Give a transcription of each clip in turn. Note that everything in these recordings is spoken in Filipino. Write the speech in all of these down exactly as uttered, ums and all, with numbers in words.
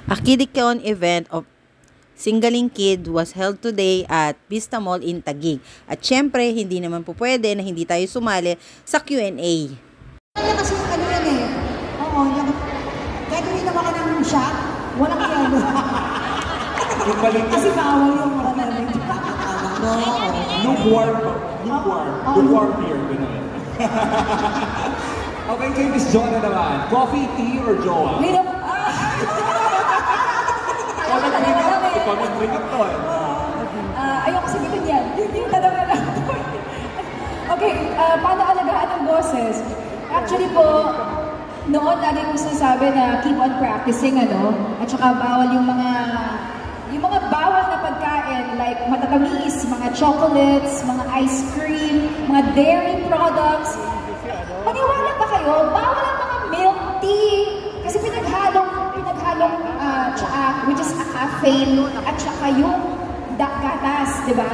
A Kidicon event of Singaling Kid was held today at Vista Mall in Taguig. At syempre, hindi naman po pwede na hindi tayo sumali sa Q and A. Kaya kasi ano yan eh. Oo, yung, gagawin naman ka ng shot, walang yelo. Kasi bawal yung mga namin. No, lukewarm. Lukewarm. Lukewarm beer. Okay, kay Miss Jonah naman. Coffee, tea, or jowa? May naman. Ikaw nag-bring up. Ikaw nag-bring up to eh. Ayoko sabihin yan. Yung tanong na lang. Okay, uh, paano alagaan ng boses? Actually po, noon lagi kong sinasabi na keep on practicing, ano? At saka bawal yung mga yung mga bawal na pagkain like matatamis, mga chocolates, mga ice cream, mga dairy products. Maniwala ba kayo? Bawal ang mga milk tea. Kasi pinaghalong, pinaghalong uh, tsaa, which is a caffeine, at saka yung gatas, di ba?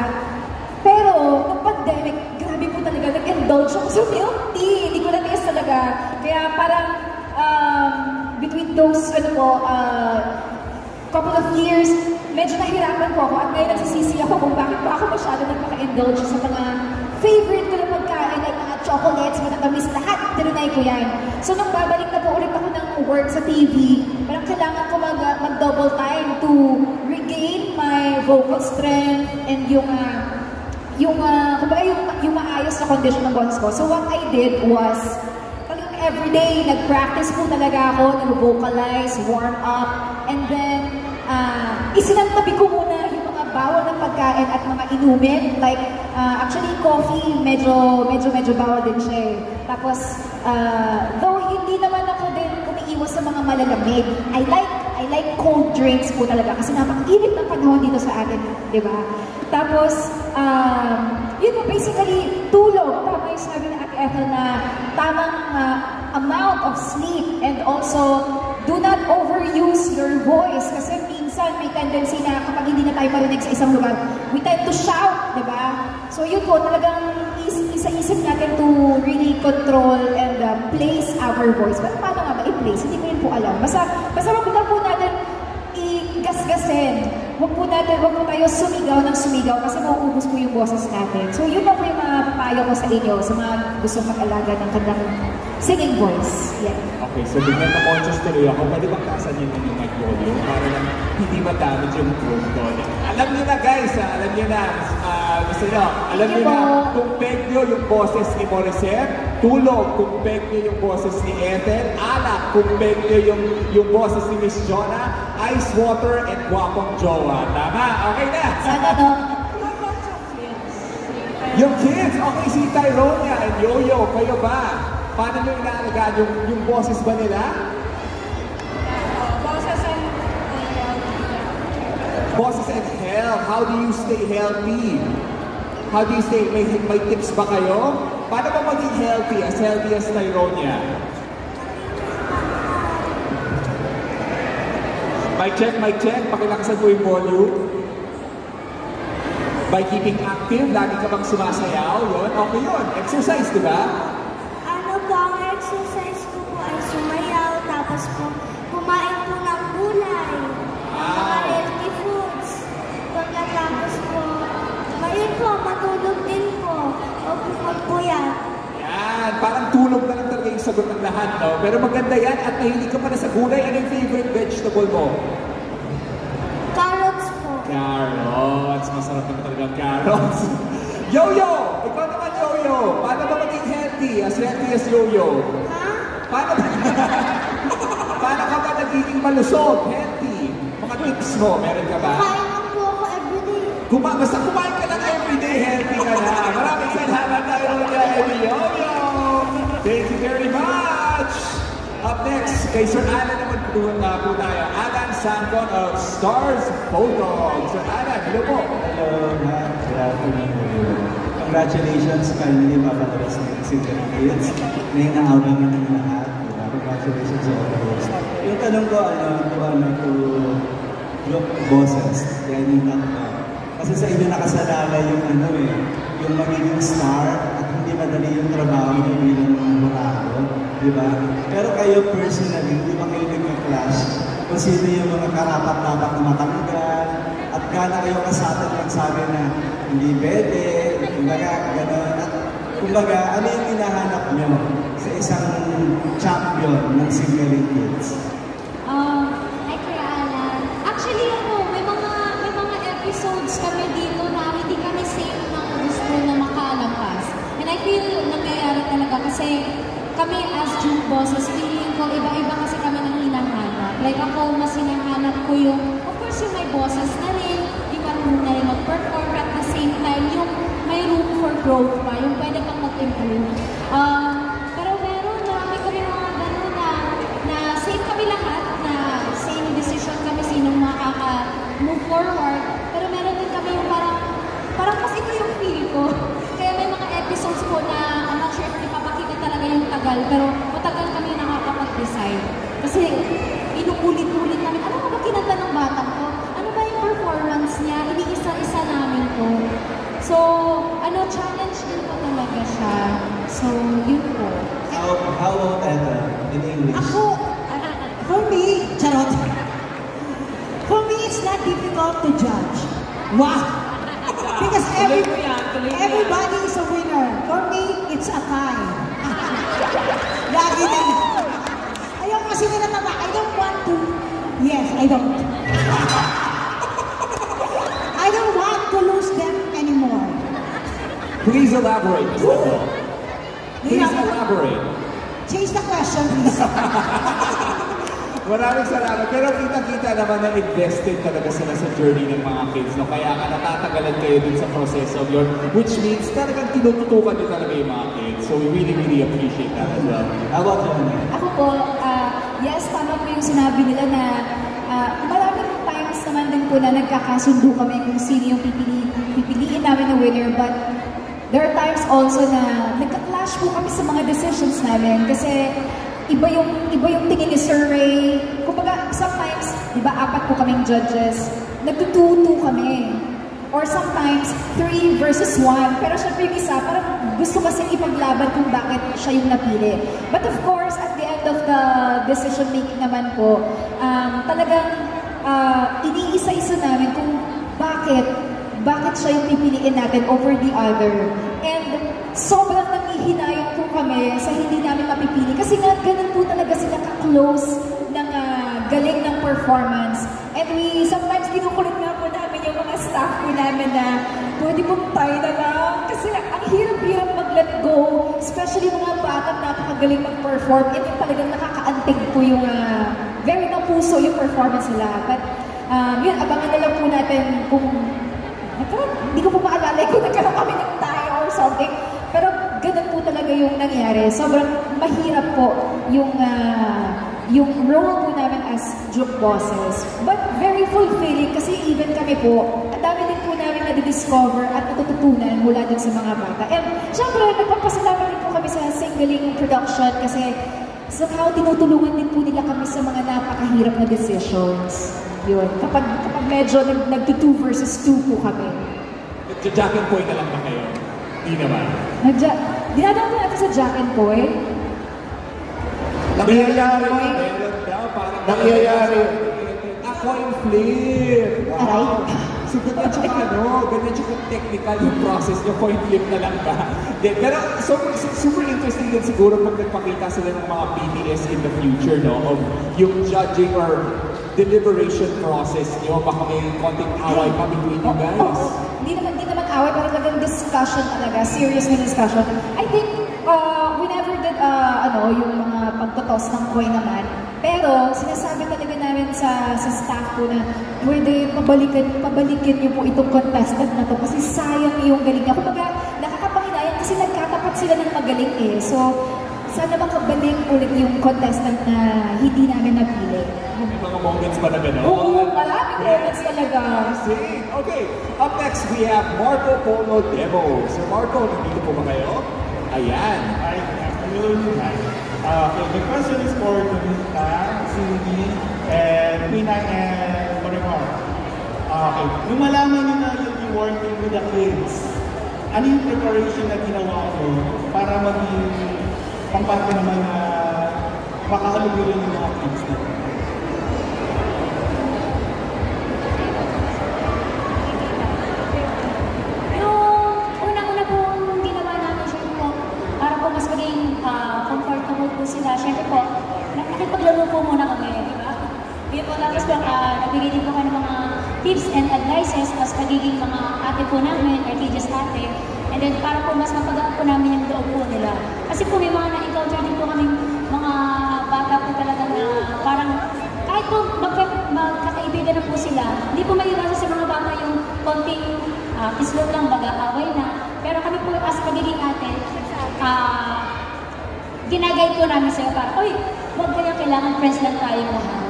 Pero, nung pandemic, grabe po talaga, nag-indulge ako sa milk tea. Hindi ko na-taste talaga. Kaya parang, um, between those, ano po, uh, couple of years, medyo nahirapan po ako at ngayon nagsisisi ako kung bakit ba ako masyado nagpaka-indulge sa mga favorite ko na pagkain, like mga chocolates, matatamis, lahat, tinunay ko yan. So, nung babalik na po ulit ako ng work sa T V, parang kailangan ko mag, mag-double time to regain my vocal strength and yung, uh, yung, uh, kumbaga yung, yung maayos na condition ng boses ko. So, what I did was, talagang everyday, nag-practice po talaga ako, nag-vocalize, warm up, and then, uh, isinantabi ko muna yung mga bawal ng pagkain at mga inumin. Like, uh, actually, coffee, medyo, medyo, medyo bawal din siya eh. Tapos, uh, though hindi naman ako din umiiwas sa mga malalamig, I like, I like cold drinks po talaga kasi napakainit ng panahon dito sa atin, di ba? Tapos, um, yun po, basically, tulog. Tama yung sabi na Ate Ethel na tamang uh, amount of sleep and also, do not overuse your voice kasi minsan may tendency na kapag hindi na tayo marinig sa isang lugar, we tend to shout, di ba? So yun po, talagang isa-isip natin to really control and uh, place our voice. Pero paano nga ba i-place? Hindi ko rin po alam. Basta, basta wag lang po natin i-gasgasin. Wag po natin, wag po tayo sumigaw ng sumigaw kasi mauubos po yung boses natin. So yun na po yung mga papayo ko sa inyo, sa mga gusto mag-alaga ng kanilang singing voice. Yeah. Okay, so bigyan na conscious tuloy ako. Pwede bang kasan yun yung mic volume para lang hindi ma-damage yung throat ko. Alam niyo na guys, ha? Alam niyo na. Uh, gusto niyo, alam niyo na, kung peg niyo yung boses ni Morissette, tulog kung peg niyo yung boses ni Ethel, alak kung peg niyo yung, yung boses ni Miss Jonah, ice water, and guwapong jowa. Tama? Okay na? Sana no? Yung kids, okay, si Tyronia and Yo-Yo, kayo ba? Paano nyo inaalagaan yung, yung boses ba nila? Boses and Boses and health. How do you stay healthy? How do you stay? May, may tips ba kayo? Paano ba maging healthy? As healthy as Tyronia? Mic check, mic check. Pakilakasan mo yung volume. By keeping active, lagi ka bang sumasayaw? Yun, okay yun. Exercise, di ba? Ano po, ang exercise ko po ay sumayaw, tapos po kumain po ng gulay, mga healthy foods. Pagkatapos po, ngayon po, matulog din po. Huwag po yan. Yan, parang tulog na lang talaga yung sagot ng lahat, no? Pero maganda yan at mahilig ka pa na sa gulay. Ano yung favorite vegetable mo? Carrots po. Carrots. Masarap naman talaga ang carrots. Yo-Yo! Ikaw naman, Yo-Yo! Paano ba maging healthy? As healthy as Yo-Yo? Ha? Paano ba? Paano ka ba nagiging malusog? Healthy? Mga tips mo, meron ka ba? Kain lang po ako everyday. Kuma basta kumain ka lang everyday, healthy ka na. Maraming salamat tayo and Yo-Yo! Thank you very much! Up next, kay Sir Alan naman po, uh, po tayo. Alan Sancon of Stars Photo. Sir Alan, hello po. Hello, good afternoon. Congratulations finally mapalabas ng Singaling Kids. Na ina-album na ng lahat. Congratulations sa all the host. Yung tanong ko, ano, kung ano to look bosses, yan yung tanong. Kasi sa inyo nakasalalay yung ano eh, yung magiging star at hindi madali yung trabaho nyo bilang mga burako, di ba? Pero kayo personally, di ba kayo nagka-clash? kung sino yung mga karapat-dapat na matanggal, at gano'n kayo kasatan nagsabi na hindi pwede, kumbaga, gano'n. At kumbaga, ano yung hinahanap nyo sa isang champion ng Singaling Kids? Um, ay, Kuya Alan. Actually, ano, may mga, may mga episodes kami dito na hindi kami same ng gusto na makalampas. And I feel nangyayari talaga kasi kami as Juke Bosses, feeling ko, iba-iba kasi kami nang hinahanap. Like ako, mas hinahanap ko yung, of course, yung may bosses na rin, yung marunong na rin mag-perform, at the same time, yung may room for growth pa, yung pwede kang mag-improve. Um, pero meron, marami kami mga gano'n na, na same kami lahat, na same decision kami sinong makaka-move forward. Pero meron din kami yung parang, parang mas ito yung feel ko. Kaya may mga episodes po na, I'm not sure if ipapakita talaga yung tagal, pero matagal kami nakakapag-decide. Kasi inuulit-ulit namin, ano ba kinanta ng batang ko? Ano ba yung performance niya? Iniisa-isa namin to. So, ano, challenge din po talaga siya. So, yun po. How, how about Etta, in English? Ako, for me, charot. For me, it's not difficult to judge. Wow! Because every, everybody is a winner. For me, it's a tie. Lagi na yun. Ayaw kasi nila tama. I don't want to. Yes, I don't. I don't want to lose them anymore. Please elaborate, Mister Paul. Please Yeah. elaborate. Change the question, please. Maraming salamat. Pero kita-kita naman na invested talaga sila sa journey ng mga kids. No? Kaya ka natatagalan kayo din sa process of your, which means talagang tinututukan nyo talaga yung mga kids. So we really, really appreciate that as well. How about you? Ako po, uh, yes, tama po yung sinabi nila na uh, maraming times naman din po na nagkakasundo kami kung sino yung pipili, pipiliin namin na winner. But there are times also na nagka-clash po kami sa mga decisions namin kasi iba yung iba yung tingin ni Sir Ray. Kumbaga, sometimes, di ba, apat po kaming judges, nagtututo kami. Or sometimes, three versus one. Pero syempre yung isa, parang gusto kasi ipaglaban kung bakit siya yung napili. But of course, at the end of the decision-making naman po, um, talagang uh, iniisa-isa namin kung bakit bakit siya yung pipiliin natin over the other. And sobrang nangihinayang po kami sa hindi namin mapipili. Kasi nga, ganun po talaga sila ka-close ng uh, galing ng performance. And we, sometimes kinukulit nga po namin yung mga staff po namin na pwede pong tayo na lang. Kasi ang hirap-hirap mag-let go. Especially mga batang napakagaling mag-perform. And yung talagang nakakaantig po yung uh, very napuso yung performance nila. But um, yun, abangan na lang po natin kung hindi ko po maalala kung nagkaroon kami ng tayo or something. Pero ganun po talaga yung nangyari. Sobrang mahirap po yung uh, yung role po namin as Juke Bosses. But very fulfilling kasi even kami po, ang dami din po namin na-discover at natututunan mula din sa mga bata. And syempre, nagpapasalamat din po kami sa Singaling Production kasi somehow tinutulungan din po nila kami sa mga napakahirap na decisions. Yun. Kapag, kapag medyo nag, nag-two versus two po kami. Nag-jack and point na lang ba kayo? Di naman. Nag-jack, dinadaan po natin sa Jack and Point. Nangyayari. Meron daw, parang nangyayari. Ah, coin flip. Wow. Aray. So, ganyan siya ano, ganyan siya technical yung process nyo, coin flip na lang ba? De, pero so, super interesting din siguro pag nagpakita sila ng mga B T S in the future, no? Of yung judging or deliberation process nyo, baka may konting away pa between you guys. Oo. Hindi naman, hindi naman away, pero talagang discussion talaga, serious na discussion. I think, uh, we never did, uh, ano, yung mga pagtotos ng coin naman. Pero, sinasabi talaga namin sa, sa staff ko na, pwede pabalikan, pabalikin niyo po itong contestant na to kasi sayang yung galing niya. Kumbaga, nakakapanginayang kasi nagkatapat sila ng magaling eh. So, sana makabalik ulit yung contestant na hindi namin napili. May mga moments ba na gano'n? Oo, maraming moments talaga. See? Okay, up next we have Marco Polo Demo. Sir Marco, nandito po ba kayo? Ayan. Hi, good afternoon. Hi. Uh, okay, the question is for Donita, Cindy, and Pina and Marimar. Uh, okay, nung malaman nyo na you'll be working with the kids, ano yung preparation na ginawa ko para maging pamparte naman na makahalugulin yung mga kids na? uh, nagbigay din po kayo ng mga tips and advices as pagiging mga ate po namin, R T J's ate. And then para po mas mapagaan po namin yung loob po nila. Kasi po may mga na-encounter din po kami mga bata po talaga na parang kahit po magka- magkakaibigan na po sila, hindi po maiwasan sa mga bata yung konting uh, kislot lang, baga-away na. Pero kami po as pagiging ate, uh, ginagay po namin sila para, oy, huwag kaya kailangan friends lang tayo lahat.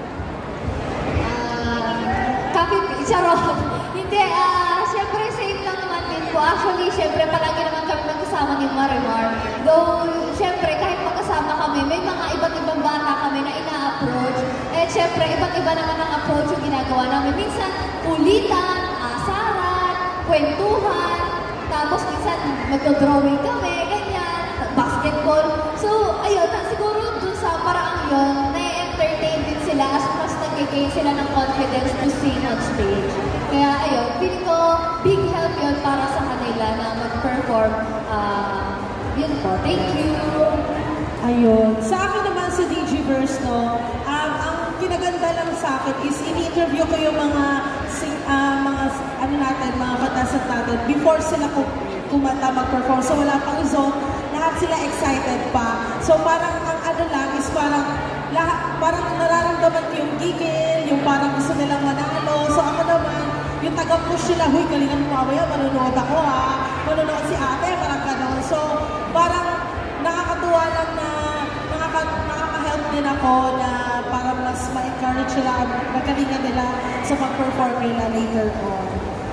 Uh, kapit, charot. Hindi, ah, uh, syempre safe lang naman din po. Actually, syempre palagi naman kami magkasama ni Marimar. Though, syempre kahit magkasama kami, may mga iba't ibang bata kami na ina-approach. Eh, syempre, iba't iba naman ang approach yung ginagawa namin. Minsan, ulitan, asaran, kwentuhan, tapos minsan mag-drawing kami, ganyan, basketball. So, ayun, siguro dun sa paraang yun, na-entertain din sila as mas nag-gain sila ng confidence to sing on stage. Kaya ayun, feeling ko big help yun para sa kanila na mag-perform. Uh, yun po, thank you! Ayun. Sa akin naman sa D J Verse, no, um, ang kinaganda lang sa akin is in-interview ko yung mga sing, uh, mga ano natin, mga katasat natin before sila kumanta mag-perform. So wala pang zone, lahat sila excited pa. So parang ang ano lang is parang lahat, parang nararamdaman ko yung gigil, yung parang gusto nilang manalo. So ako naman, yung taga-push sila, huy, galingan mo mamaya, manunood ako ha, manunood si ate, parang gano'n. So parang nakakatuwa lang na nakaka, nakaka-help din ako na para mas ma-encourage sila, magalingan nila sa pag-perform nila later on.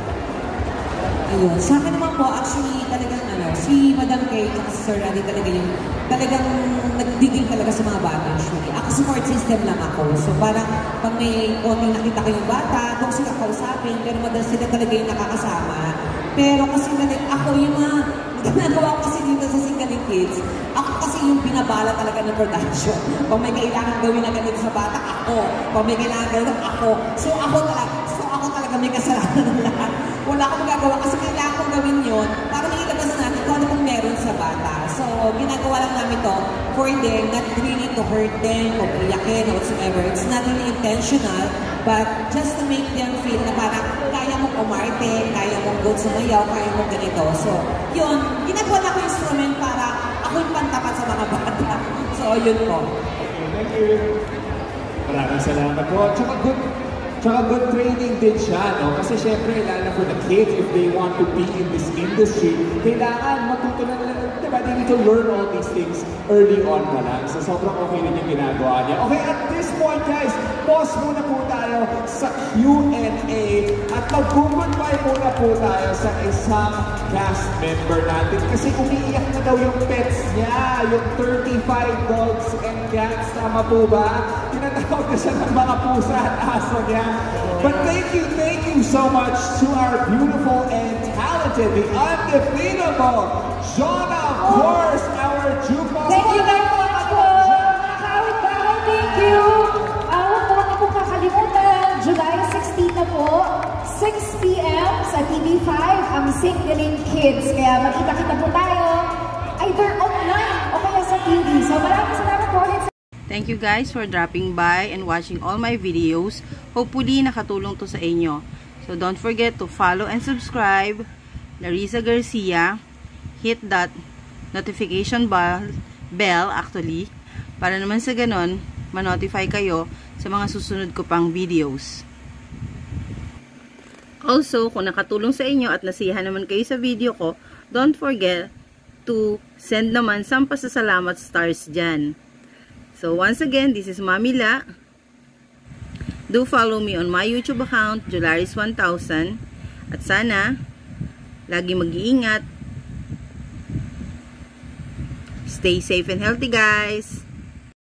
Ayun. Sa akin naman po, actually, talagang ano, si Madam Kay at si Sir Randy talaga yung talagang nagdigil talaga sa mga bata usually. Ako support system lang ako. So parang pag may konting nakita ko yung bata, kung sila kausapin, pero madalas sila talaga yung nakakasama. Pero kasi ako yung mga ginagawa ko kasi dito sa Singaling Kids, ako kasi yung binabala talaga ng production. Pag may kailangan gawin na ganito sa bata, ako. Pag may kailangan gawin, ako. So ako talaga, so ako talaga may kasalanan ng lahat. Wala akong magagawa kasi kailangan kong gawin yun para mailabas natin kung ano pong meron sa bata. So, ginagawa lang namin to for them, not really to hurt them or iyakin or whatsoever. It's not really intentional, but just to make them feel na parang kaya mong umarte, kaya mong go sumayaw, kaya mong ganito. So, yun, ginagawa na ko yung instrument para ako yung pantapat sa mga bata. So, yun po. Okay, thank you. Maraming salamat po. Tsaka good, tsaka good training din siya, no? Kasi syempre, lalo for the kids, if they want to be in this industry, kailangan matuto na nila, diba? They need to learn all these things early on pa lang. So, sobrang okay rin yung ginagawa niya. Okay, at this point, guys, pause muna po tayo sa Q and A at mag-goodbye muna po tayo sa isang cast member natin kasi umiiyak na daw yung pets niya, yung thirty-five dogs and cats. Tama po ba? Tinatawag na siya ng mga pusa at aso niya. But thank you, thank you so much to our beautiful and talented, the undefeatable, Jonah, of course, our jukebox. Thank you very much po, mga kawit-bahay. Thank you. Uh, huwag po natin pong kakalimutan, July sixteenth na po, six p m sa T V five, ang Singaling Kids. Kaya magkita-kita po tayo, either online o kaya sa T V. So maraming salamat po ulit sa Thank you guys for dropping by and watching all my videos. Hopefully, nakatulong to sa inyo. So, don't forget to follow and subscribe. Larissa Garcia. Hit that notification bell, bell actually, para naman sa ganon, ma-notify kayo sa mga susunod ko pang videos. Also, kung nakatulong sa inyo at nasiyahan naman kayo sa video ko, don't forget to send naman some pasasalamat stars dyan. So, once again, this is Mami La. Do follow me on my YouTube account, Jolaris one thousand. At sana, lagi mag-iingat. Stay safe and healthy, guys.